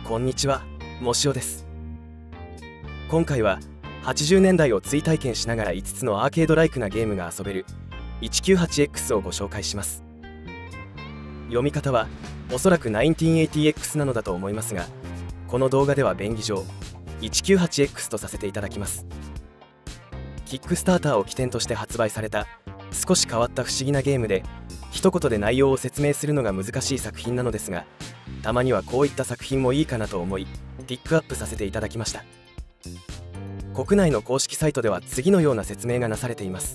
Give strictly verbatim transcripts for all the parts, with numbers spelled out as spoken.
こんにちは、もしおです。今回ははちじゅうねんだいを追体験しながらいつつのアーケードライクなゲームが遊べる いちきゅうはちエックス をご紹介します。読み方はおそらく じゅうきゅうはちエックス なのだと思いますが、この動画では便宜上 いちきゅうはちエックス とさせていただきます。キックスターターを起点として発売された少し変わった不思議なゲームで、一言で内容を説明するのが難しい作品なのですが、たまにはこういった作品もいいかなと思いピックアップさせていただきました。国内の公式サイトでは次のような説明がなされています。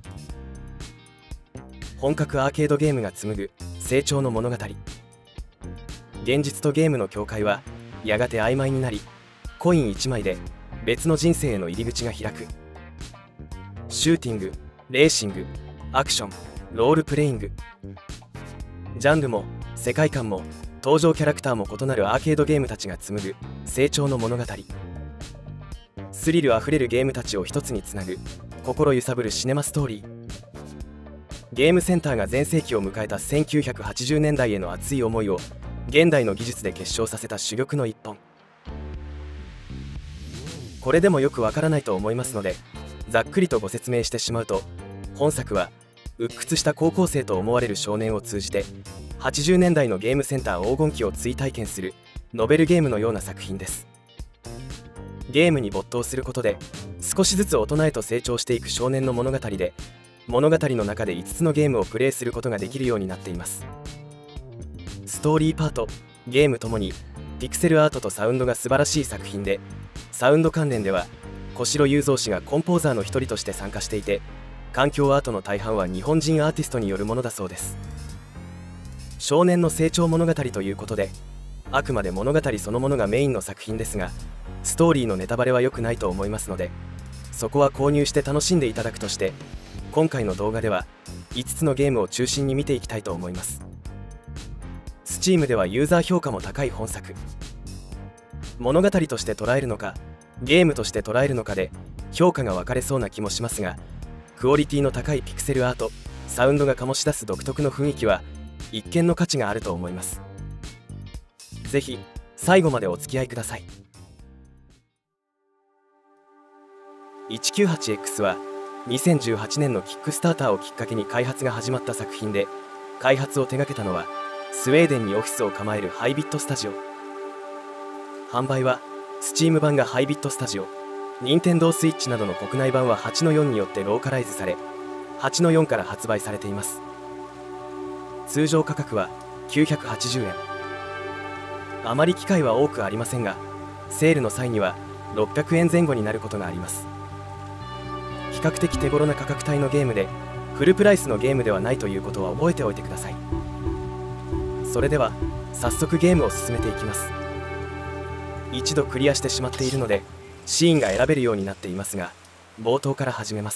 本格アーケードゲームが紡ぐ成長の物語。現実とゲームの境界はやがて曖昧になり、コインいちまいで別の人生への入り口が開く。シューティング、レーシング、アクション、ロールプレイング、ジャンルも世界観も登場キャラクターも異なるアーケードゲームたちが紡ぐ成長の物語。スリルあふれるゲームたちを一つにつなぐ心揺さぶるシネマストーリー。ゲームセンターが全盛期を迎えたせんきゅうひゃくはちじゅうねんだいへの熱い思いを現代の技術で結晶させた珠玉の一本。これでもよくわからないと思いますので、ざっくりとご説明してしまうと、本作は鬱屈した高校生と思われる少年を通じてはちじゅうねんだいのゲームセンター黄金期を追体験するノベルゲームのような作品です。ゲームに没頭することで少しずつ大人へと成長していく少年の物語で、物語の中でいつつのゲームをプレイすることができるようになっています。ストーリーパート、ゲームともにピクセルアートとサウンドが素晴らしい作品で、サウンド関連では小城雄三氏がコンポーザーの一人として参加していて、環境アートの大半は日本人アーティストによるものだそうです。少年の成長物語ということで、あくまで物語そのものがメインの作品ですが、ストーリーのネタバレは良くないと思いますので、そこは購入して楽しんでいただくとして、今回の動画ではいつつのゲームを中心に見ていきたいと思います。 Steam ではユーザー評価も高い本作。物語として捉えるのかゲームとして捉えるのかで評価が分かれそうな気もしますが、クオリティの高いピクセルアート、サウンドが醸し出す独特の雰囲気は一見の価値があると思います。ぜひ最後までお付き合いください。 いちきゅうはちエックス はにせんじゅうはちねんのキックスターターをきっかけに開発が始まった作品で、開発を手掛けたのはスウェーデンにオフィスを構えるハイビットスタジオ。販売は Steam 版がハイビットスタジオ、Nintendo Switch などの国内版ははちのよんによってローカライズされ、はちのよんから発売されています。通常価格はきゅうひゃくはちじゅうえん。あまり機会は多くありませんが、セールの際にはろっぴゃくえんぜん後になることがあります。比較的手頃な価格帯のゲームで、フルプライスのゲームではないということは覚えておいてください。それでは早速ゲームを進めていきます。一度クリアしてしまっているのでシーンが選べるようになっていますが、冒頭から始めます。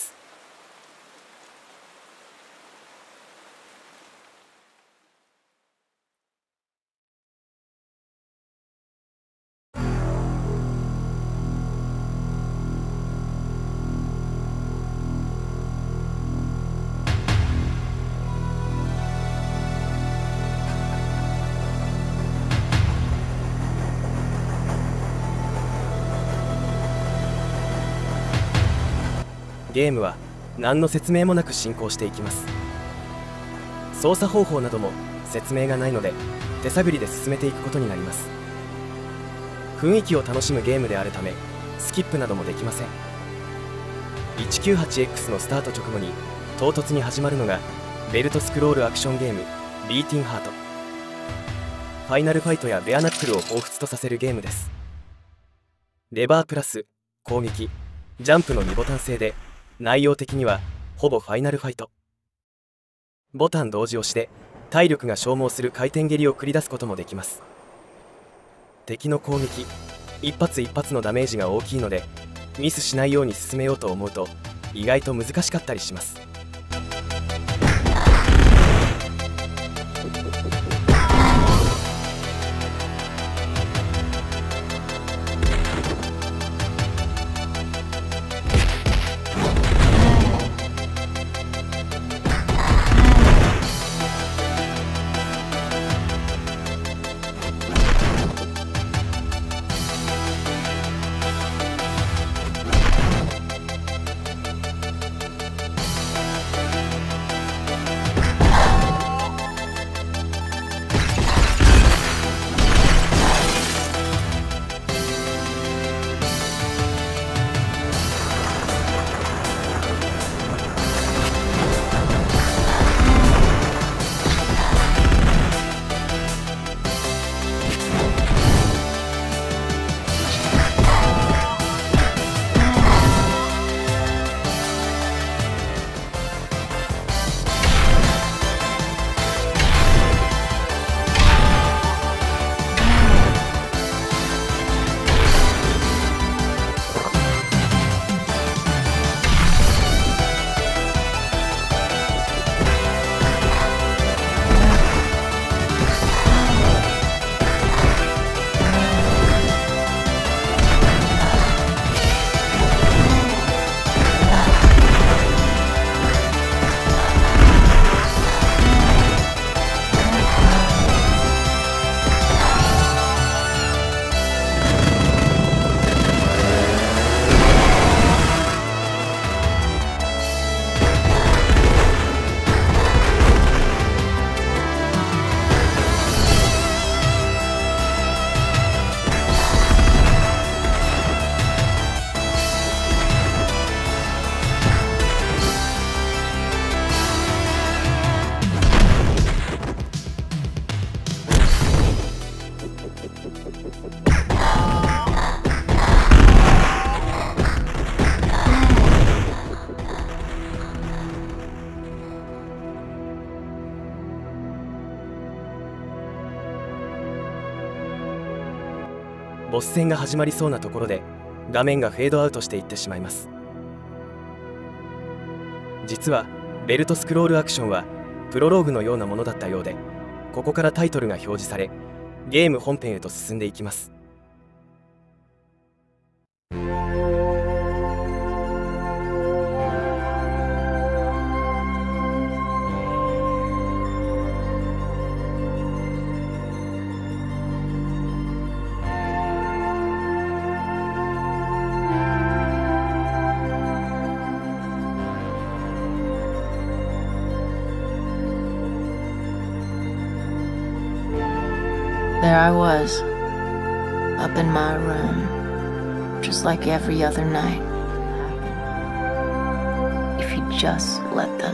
ゲームは何の説明もなく進行していきます。操作方法なども説明がないので手探りで進めていくことになります。雰囲気を楽しむゲームであるためスキップなどもできません。 いちきゅうはちエックス のスタート直後に唐突に始まるのがベルトスクロールアクションゲームビーティンハート。ファイナルファイトやベアナックルを彷彿とさせるゲームです。レバープラス攻撃、ジャンプのにボタン制で、内容的にはほぼファイナルファイト。ボタン同時押しで体力が消耗する回転蹴りを繰り出すこともできます。敵の攻撃一発一発のダメージが大きいので、ミスしないように進めようと思うと意外と難しかったりします。 ボス戦が始まりそうなところで画面がフェードアウトしていってしまいます。実はベルトスクロールアクションはプロローグのようなものだったようで、ここからタイトルが表示されゲーム本編へと進んでいきます。 There I was, up in my room, just like every other night. If you just let them.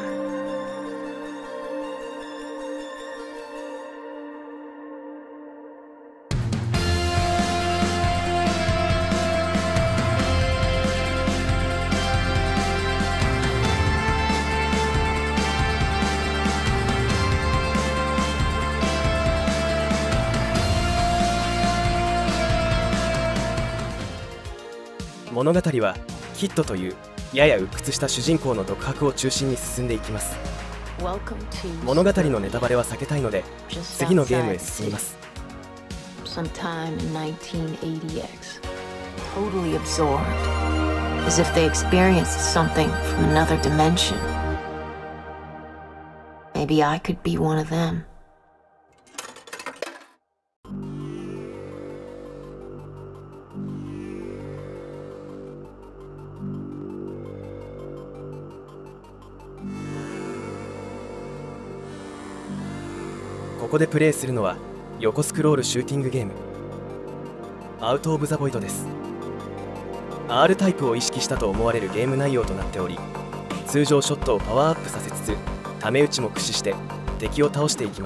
物語はキッドというやや鬱屈した主人公の独白を中心に進んでいきます。物語のネタバレは避けたいので次のゲームへ進みます。 Sometime in nineteen eighty X, totally absorbed, as if they experienced something from another dimension. Maybe I could be one of them. ここでプレイするのは横スクロールシューティングゲームアウト・オブ・ザ・ボイドです。 アール タイプを意識したと思われるゲーム内容となっており、通常ショットをパワーアップさせつつタメ打ちも駆使して敵を倒していきます。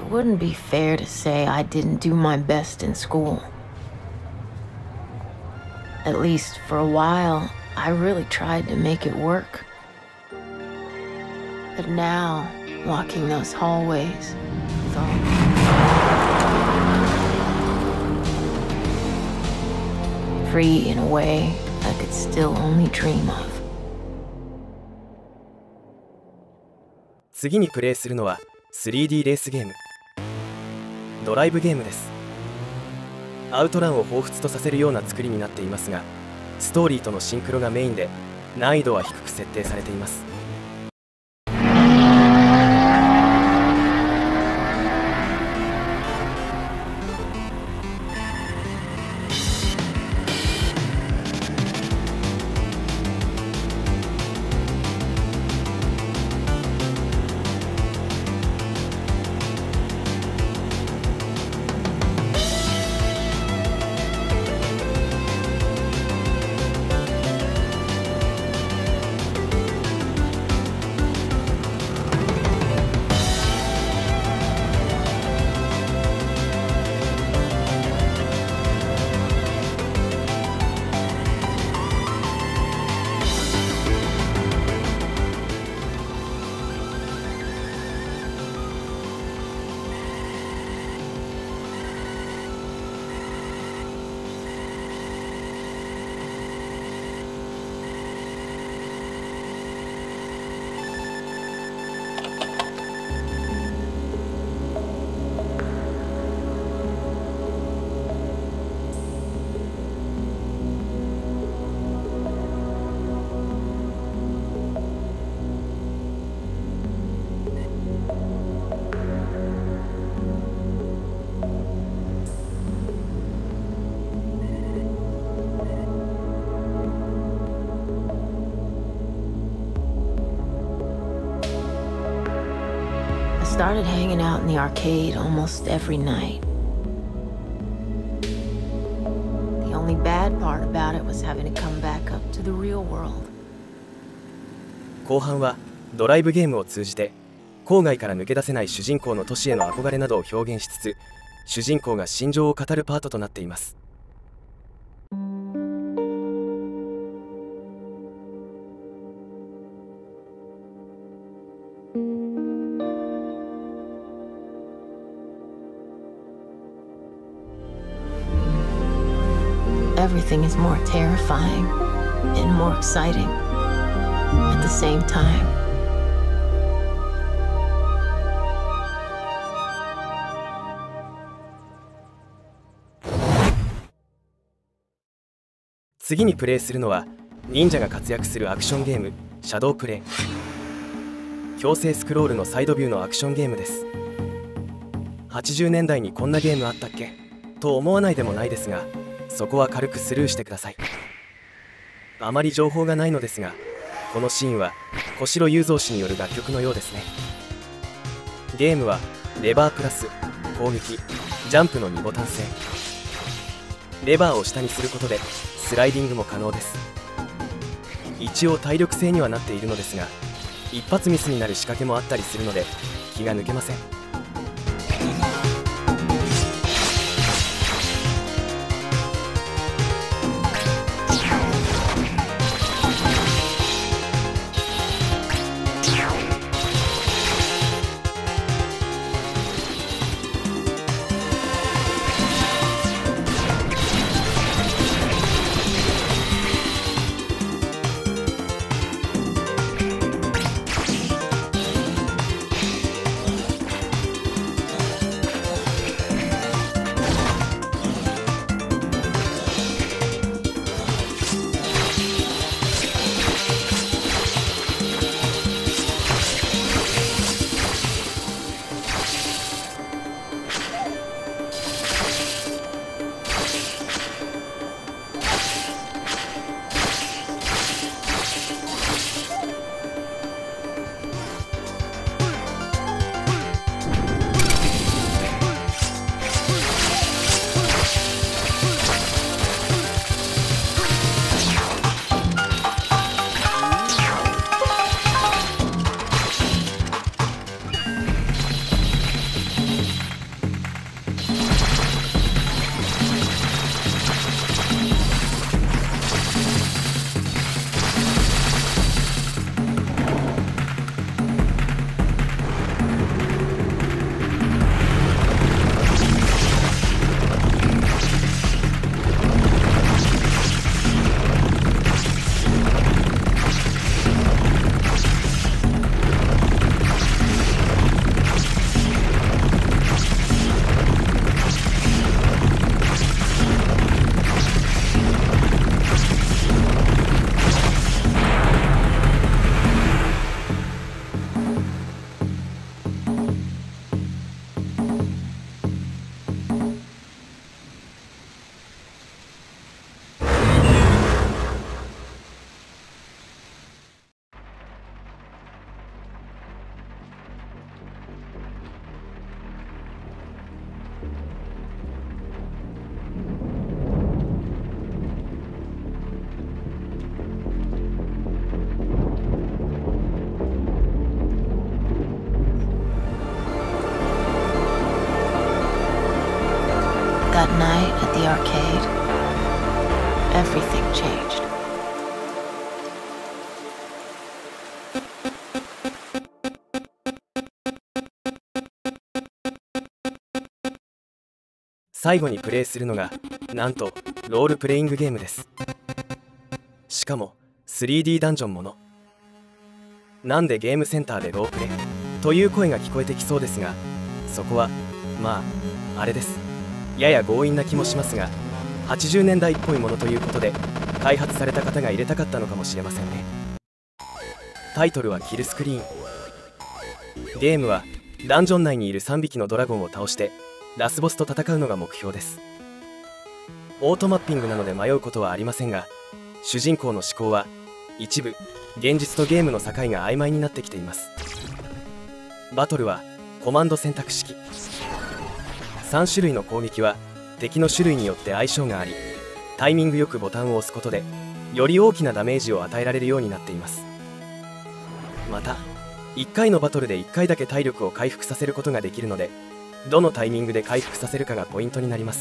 wouldn't be fair to say I didn't do my best in school. At least for a while, I really tried to make it work. But now, walking those hallways, with all free in a way I could still only dream of. 次にプレイするのは スリーディー レースゲーム、ドライブゲームです。アウトランを彷彿とさせるような作りになっていますが、ストーリーとのシンクロがメインで難易度は低く設定されています。 I started hanging out in the arcade almost every night. The only bad part about it was having to come back up to the real world. 後半はドライブゲームを通じて郊外から抜け出せない主人公の都市への憧れなどを表現しつつ、主人公が心情を語るパートとなっています。 Everything is more terrifying and more exciting at the same time. 次にプレイするのは忍者が活躍するアクションゲームシャドープレイ。強制スクロールのサイドビューのアクションゲームです。はちじゅうねんだいにこんなゲームあったっけと思わないでもないですが、そこは軽くスルーしてください。あまり情報がないのですが、このシーンは小城雄三氏による楽曲のようですね。ゲームはレバープラス攻撃、ジャンプのにボタン制。レバーを下にすることでスライディングも可能です。一応体力制にはなっているのですが、一発ミスになる仕掛けもあったりするので気が抜けません。 最後にプレイするのがなんとロールプレイングゲームです。しかも スリーディー ダンジョンもの。なんでゲームセンターでロープレという声が聞こえてきそうですが、そこはまああれです。やや強引な気もしますが、はちじゅうねんだいっぽいものということで開発された方が入れたかったのかもしれませんね。タイトルはキルスクリーン。ゲームはダンジョン内にいるさんびきのドラゴンを倒してラスボスと戦うのが目標です。オートマッピングなので迷うことはありませんが、主人公の思考は一部現実とゲームの境が曖昧になってきています。バトルはコマンド選択式。さん種類の攻撃は敵の種類によって相性があり、タイミングよくボタンを押すことでより大きなダメージを与えられるようになっています。またいっかいのバトルでいっかいだけ体力を回復させることができるので、どのタイミングで回復させるかがポイントになります。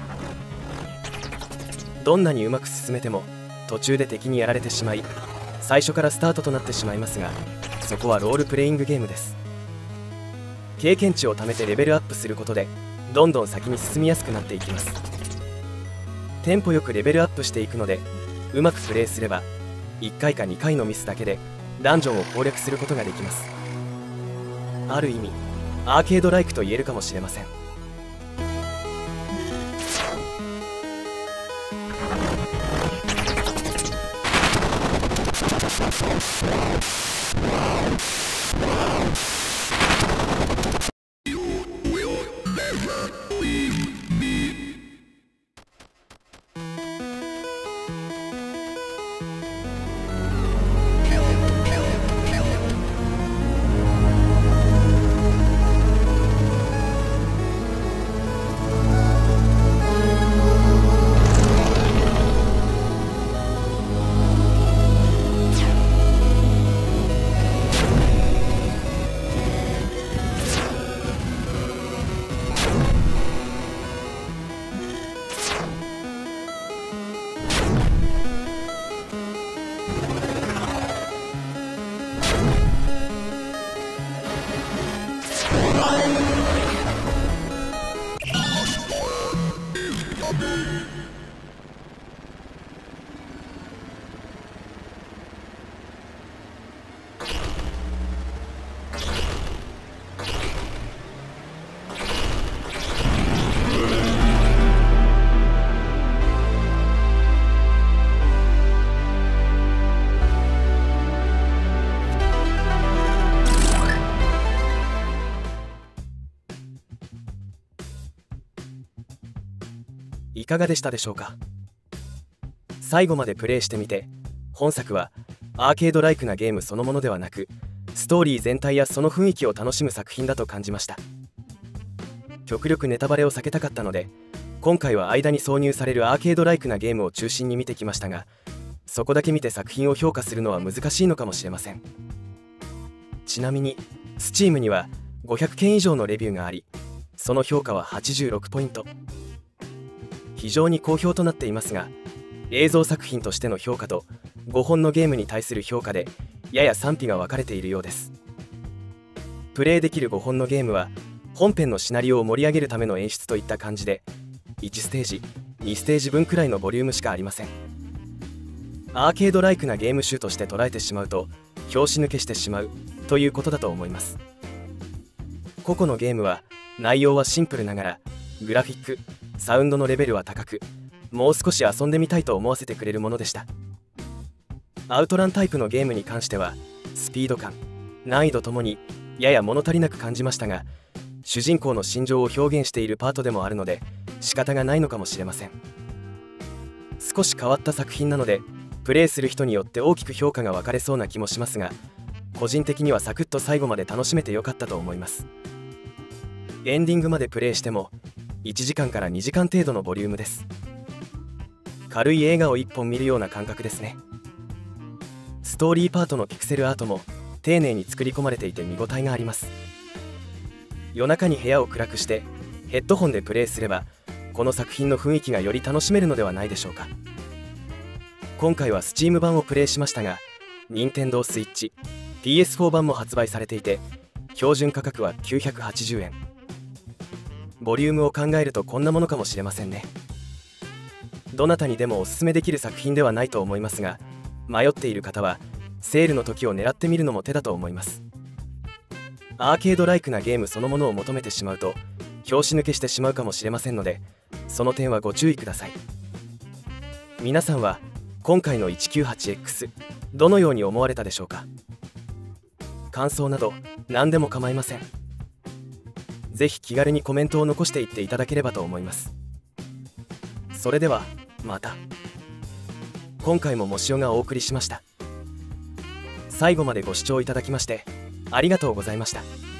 どんなにうまく進めても途中で敵にやられてしまい、最初からスタートとなってしまいますが、そこはロールプレイングゲームです。経験値を貯めてレベルアップすることでどんどん先に進みやすくなっていきます。テンポよくレベルアップしていくので、うまくプレイすればいっかいかにかいのミスだけでダンジョンを攻略することができます。ある意味アーケードライクと言えるかもしれません。いかがでしたでしょうか。最後までプレイしてみて、本作はアーケードライクなゲームそのものではなく、ストーリー全体やその雰囲気を楽しむ作品だと感じました。極力ネタバレを避けたかったので、今回は間に挿入されるアーケードライクなゲームを中心に見てきましたが、そこだけ見て作品を評価するのは難しいのかもしれません。ちなみに Steam にはごひゃくけん以上のレビューがあり、その評価ははちじゅうろくポイント。非常に好評となっていますが、映像作品としての評価とごほんのゲームに対する評価でやや賛否が分かれているようです。プレイできるごほんのゲームは本編のシナリオを盛り上げるための演出といった感じで、いちステージにステージ分くらいのボリュームしかありません。アーケードライクなゲーム集として捉えてしまうと拍子抜けしてしまうということだと思います。個々のゲームは内容はシンプルながら、グラフィック、サウンドのレベルは高く、もう少し遊んでみたいと思わせてくれるものでした。アウトランタイプのゲームに関してはスピード感、難易度ともにやや物足りなく感じましたが、主人公の心情を表現しているパートでもあるので仕方がないのかもしれません。少し変わった作品なのでプレイする人によって大きく評価が分かれそうな気もしますが、個人的にはサクッと最後まで楽しめてよかったと思います。エンディングまでプレイしてもいちじかんからにじかん程度のボリュームです。軽い映画をいっぽん見るような感覚ですね。ストーリーパートのピクセルアートも丁寧に作り込まれていて見応えがあります。夜中に部屋を暗くしてヘッドホンでプレイすれば、この作品の雰囲気がより楽しめるのではないでしょうか。今回は Steam 版をプレイしましたが、 Nintendo Switch、ピーエスフォー 版も発売されていて、標準価格はきゅうひゃくはちじゅうえん。 ボリュームを考えるとこんなものかもしれませんね。どなたにでもおすすめできる作品ではないと思いますが、迷っている方はセールの時を狙ってみるのも手だと思います。アーケードライクなゲームそのものを求めてしまうと拍子抜けしてしまうかもしれませんので、その点はご注意ください。皆さんは今回の いちきゅうはちエックス どのように思われたでしょうか。感想など何でも構いません。ぜひ気軽にコメントを残していっていただければと思います。それではまた。今回ももしおがお送りしました。最後までご視聴いただきましてありがとうございました。